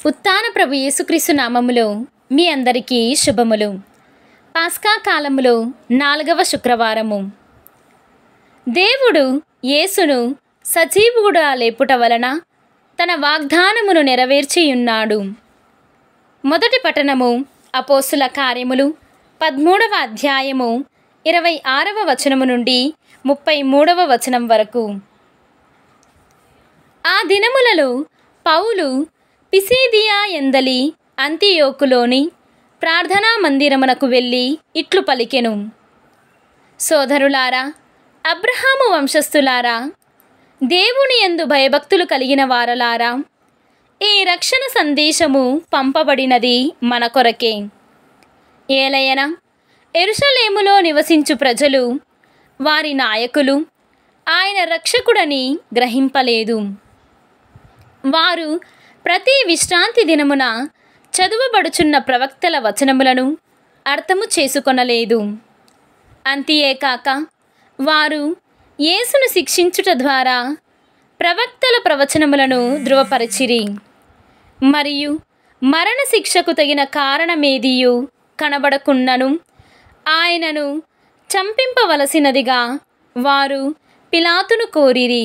ఉత్థాన ప్రభు యేసుక్రీస్తు నామములో మీ అందరికీ శుభములు. పాస్కా కాలములో 4వ శుక్రవారము. దేవుడు యేసును సజీవుడుగా లేపుట వలన తన వాగ్దానమును నెరవేర్చియున్నాడు. మొదటి పఠనము అపోస్తుల కార్యములు 13వ అధ్యాయము 26వ వచనము నుండి 33వ వచనం వరకు. ఆ దినములలో పౌలు పిసిదియా ఎందలి అంతియోకులోని ప్రార్థనా మందిరమునకు వెళ్ళి ఇట్లు పలికెను: సోదరులారా, అబ్రహాము వంశస్థులారా, దేవుని యందు భయభక్తులు కలిగిన వారలారా, ఈ రక్షణ సందేశము పంపబడినది మన కొరకే. ఏలయన యెరూషలేములో నివసించు ప్రజలు వారి నాయకులు ఆయన రక్షకుడని గ్రహింపలేదు. వారు ప్రతి విశ్రాంతి దినమున చదువబడుచున్న ప్రవక్తల వచనములను అర్థము చేసుకొనలేదు. అంతియేకాక వారు యేసును శిక్షించుట ద్వారా ప్రవక్తల ప్రవచనములను ధృవపరచిరి. మరియు మరణశిక్షకు తగిన కారణమేదియు కనబడకున్నను ఆయనను చంపింపవలసినదిగా వారు పిలాతును కోరిరి.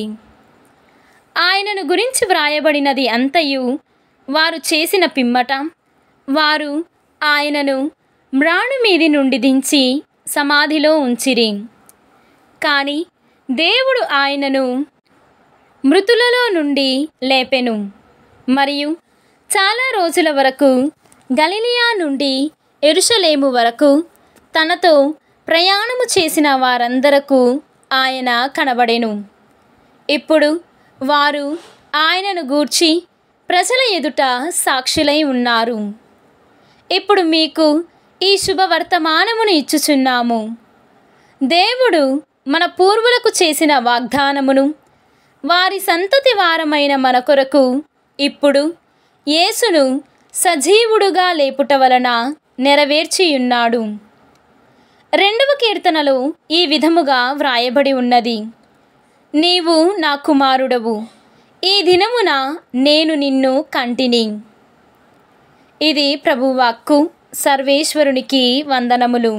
ఆయనను గురించి వ్రాయబడినది అంతయు వారు చేసిన పిమ్మట వారు ఆయనను మ్రాను మీది నుండి దించి సమాధిలో ఉంచిరి. కానీ దేవుడు ఆయనను మృతులలో నుండి లేపెను. మరియు చాలా రోజుల వరకు గలిలియా నుండి యెరూషలేము వరకు తనతో ప్రయాణము చేసిన వారందరకు ఆయన కనబడెను. ఇప్పుడు వారు ఆయనను గూర్చి ప్రజల ఎదుట సాక్షులై ఉన్నారు. ఇప్పుడు మీకు ఈ శుభవర్తమానమును ఇచ్చుచున్నాము. దేవుడు మన పూర్వులకు చేసిన వాగ్దానమును వారి సంతతి వారమైన మన కొరకు ఇప్పుడు యేసును సజీవుడుగా లేపుట వలన నెరవేర్చియున్నాడు. 2వ కీర్తనలో ఈ విధముగా వ్రాయబడి ఉన్నది: నీవు నా కుమారుడవు, ఈ దినమున నేను నిన్ను కంటిని. ఇది ప్రభువాక్కు. సర్వేశ్వరునికి వందనములు.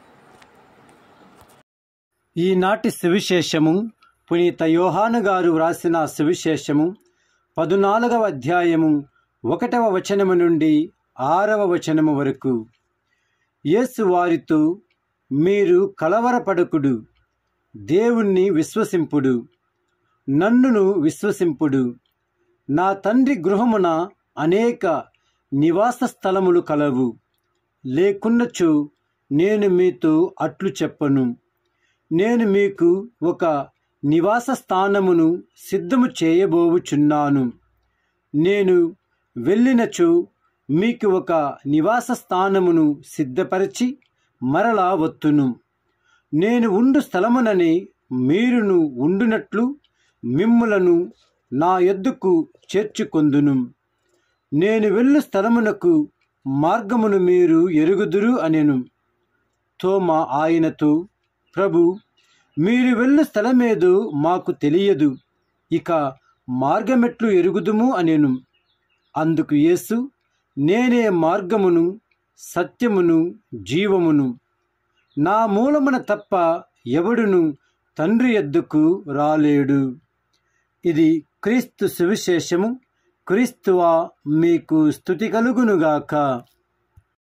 ఈనాటి సువిశేషము పునీత యోహాను గారు వ్రాసిన సువిశేషము 14వ అధ్యాయము 1వ వచనము నుండి 6వ వచనము వరకు. యేసు వారితో, మీరు కలవరపడకుడు, దేవుణ్ణి విశ్వసింపుడు, నన్నును విశ్వసింపుడు. నా తండ్రి గృహమున అనేక నివాస స్థలములు కలవు. లేకున్నచో నేను మీతో అట్లు చెప్పను. నేను మీకు ఒక నివాస స్థానమును సిద్ధము చేయబోవుచున్నాను. నేను వెళ్ళినచో మీకు ఒక నివాస స్థానమును సిద్ధపరిచి మరలా వత్తును. నేను ఉండు స్థలముననే మీరును ఉండునట్లు మిమ్ములను నా యొద్దకు చేర్చుకొందును. నేను వెళ్ళు స్థలమునకు మార్గమును మీరు ఎరుగుదురు అనెను. తోమా ఆయనతో, ప్రభు, మీరు వెళ్ళు స్థలమేదో మాకు తెలియదు, ఇక మార్గమెట్లు ఎరుగుదుము అనెను. అందుకు యేసు, నేనే మార్గమును సత్యమును జీవమును. నా మూలమున తప్ప ఎవడును తండ్రి యొద్దకు రాలేడు. ఇది క్రీస్తు సువిశేషము. క్రీస్తువా, మీకు స్తుతి కలుగునుగాక.